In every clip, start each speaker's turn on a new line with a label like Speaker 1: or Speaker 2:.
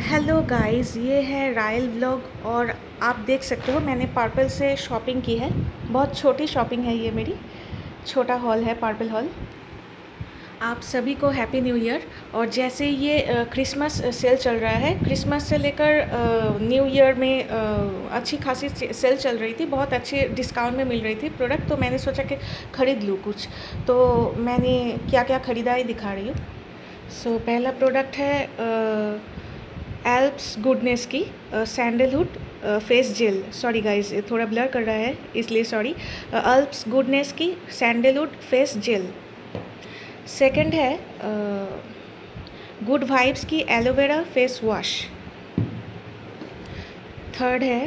Speaker 1: Hello guys, ये है royal vlog. और आप देख सकते हो मैंने पर्पल से शॉपिंग की है। बहुत छोटी शॉपिंग है, ये मेरी छोटा हॉल है, पर्पल हॉल। आप सभी को हैप्पी न्यू ईयर। और जैसे ये क्रिसमस सेल चल रहा है, क्रिसमस से लेकर न्यू ईयर में अच्छी खासी सेल चल रही थी, बहुत अच्छे डिस्काउंट में मिल रही थी प्रोडक्ट। तो मैंने सोचा कि ख़रीद लूँ कुछ। तो मैंने क्या क्या ख़रीदा है दिखा रही हूँ। सो पहला प्रोडक्ट है एल्प्स गुडनेस की sandalwood face gel. Sorry guys, थोड़ा ब्लर कर रहा है इसलिए सॉरी। एल्प्स गुडनेस की सैंडलवुड फेस जेल। सेकंड है गुड वाइब्स की एलोवेरा फेस वॉश। थर्ड है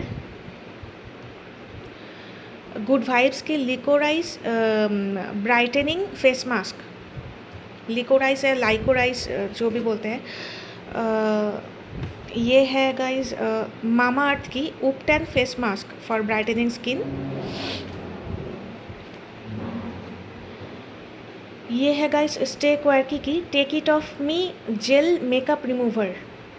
Speaker 1: गुड वाइब्स की licorice brightening face mask. Licorice है, लाइकोराइस जो भी बोलते हैं। ये है गाइस मामा अर्थ की ubtan face mask for brightening skin. ये है गाइस स्टे क्वार्की की take it off me gel makeup remover.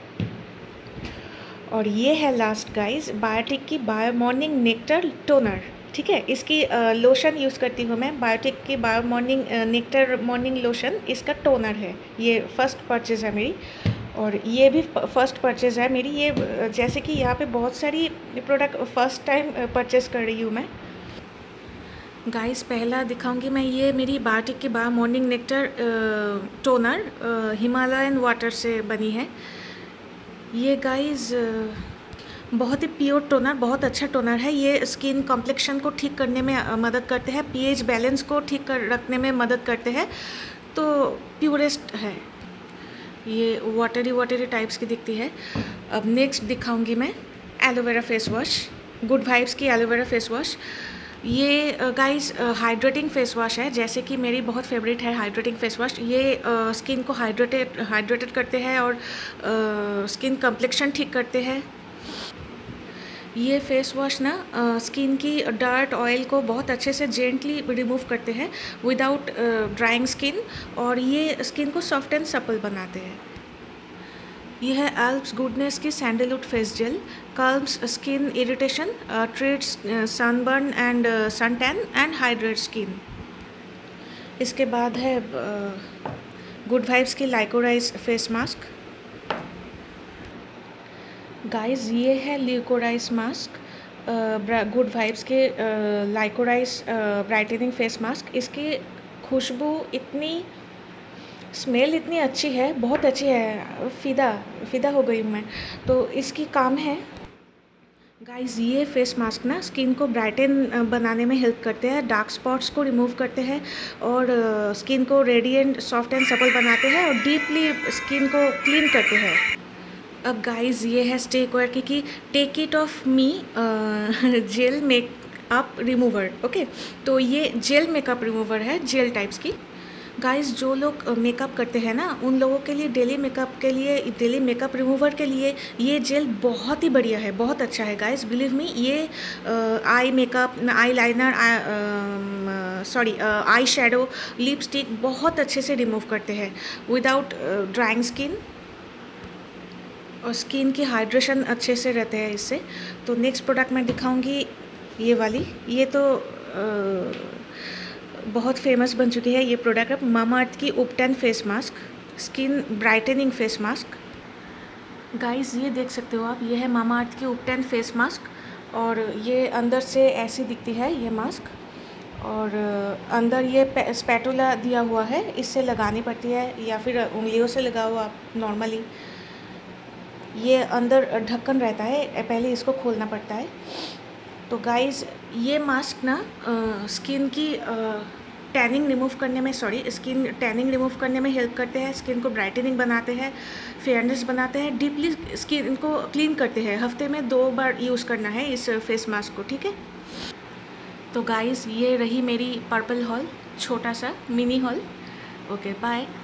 Speaker 1: और ये है लास्ट गाइस बायोटिक की बायो मॉर्निंग नेक्टर टोनर। ठीक है, इसकी लोशन यूज़ करती हूँ मैं, बायोटिक की bio morning nectar morning lotion. इसका टोनर है, ये फर्स्ट परचेज़ है मेरी। और ये भी फर्स्ट परचेज़ है मेरी। ये जैसे कि यहाँ पे बहुत सारी प्रोडक्ट फर्स्ट टाइम परचेज़ कर रही हूँ मैं। गाइस पहला दिखाऊंगी मैं, ये मेरी बायोटिक की bio morning nectar toner Himalayan water से बनी है। ये गाइस बहुत ही प्योर टोनर, बहुत अच्छा टोनर है। ये स्किन कॉम्प्लेक्शन को ठीक करने में मदद करते हैं, पीएच बैलेंस को ठीक कर रखने में मदद करते हैं। तो प्योरेस्ट है, ये वाटरी टाइप्स की दिखती है। अब नेक्स्ट दिखाऊंगी मैं aloe vera face wash, Good Vibes की एलोवेरा फेस वॉश। ये गाइस हाइड्रेटिंग फेस वॉश है, जैसे कि मेरी बहुत फेवरेट है हाइड्रेटिंग फेस वॉश। ये स्किन को हाइड्रेटेड करते हैं और स्किन कॉम्प्लेक्शन ठीक करते हैं। ये फेस वॉश ना स्किन की डर्ट ऑयल को बहुत अच्छे से जेंटली रिमूव करते हैं विदाउट ड्राइंग स्किन, और ये स्किन को सॉफ्ट एंड सपल बनाते हैं। ये है एल्प्स गुडनेस की sandalwood face gel, calms skin irritation, treats sunburn and sun tan and hydrate skin. इसके बाद है गुड वाइब्स की लाइकोराइस फेस मास्क। गाइस ये है लिकोराइस मास्क, गुड वाइब्स के लाइकोराइस ब्राइटनिंग फेस मास्क। इसकी खुशबू इतनी, स्मेल इतनी अच्छी है, बहुत अच्छी है, फ़िदा हो गई मैं। तो इसकी काम है गाइस, ये फेस मास्क ना स्किन को ब्राइटन बनाने में हेल्प करते हैं, डार्क स्पॉट्स को रिमूव करते हैं और स्किन को रेडिएंट सॉफ्ट एंड सपल बनाते हैं और डीपली स्किन को क्लीन करते हैं। अब गाइस ये है स्टे क्वार्की की take it off me gel makeup remover. Okay, तो ये जेल मेकअप रिमूवर है, जेल टाइप्स की। गाइस जो लोग मेकअप करते हैं ना, उन लोगों के लिए डेली मेकअप के लिए, डेली मेकअप रिमूवर के लिए ये जेल बहुत ही बढ़िया है, बहुत अच्छा है गाइस, बिलीव मी। ये eye makeup, eyeliner, eye shadow, lipstick बहुत अच्छे से रिमूव करते हैं विदाउट ड्राइंग स्किन, और स्किन की हाइड्रेशन अच्छे से रहते हैं इससे। तो नेक्स्ट प्रोडक्ट मैं दिखाऊंगी ये वाली। ये तो बहुत फेमस बन चुकी है ये प्रोडक्ट, मामा अर्थ की ubtan face mask, skin brightening face mask. Guys ये देख सकते हो आप, ये है मामा अर्थ की उपटन फेस मास्क। और ये अंदर से ऐसी दिखती है ये मास्क, और अंदर ये स्पैटुला दिया हुआ है, इससे लगानी पड़ती है या फिर उंगलियों से लगाओ आप नॉर्मली। ये अंदर ढक्कन रहता है, पहले इसको खोलना पड़ता है। तो गाइस ये मास्क ना स्किन की टैनिंग रिमूव करने में, स्किन टैनिंग रिमूव करने में हेल्प करते हैं, स्किन को ब्राइटनिंग बनाते हैं, फेयरनेस बनाते हैं, डीपली स्किन को क्लीन करते हैं। हफ्ते में 2 बार यूज़ करना है इस फेस मास्क को, ठीक है। तो गाइस ये रही मेरी पर्पल हॉल, छोटा सा मिनी हॉल। Okay bye.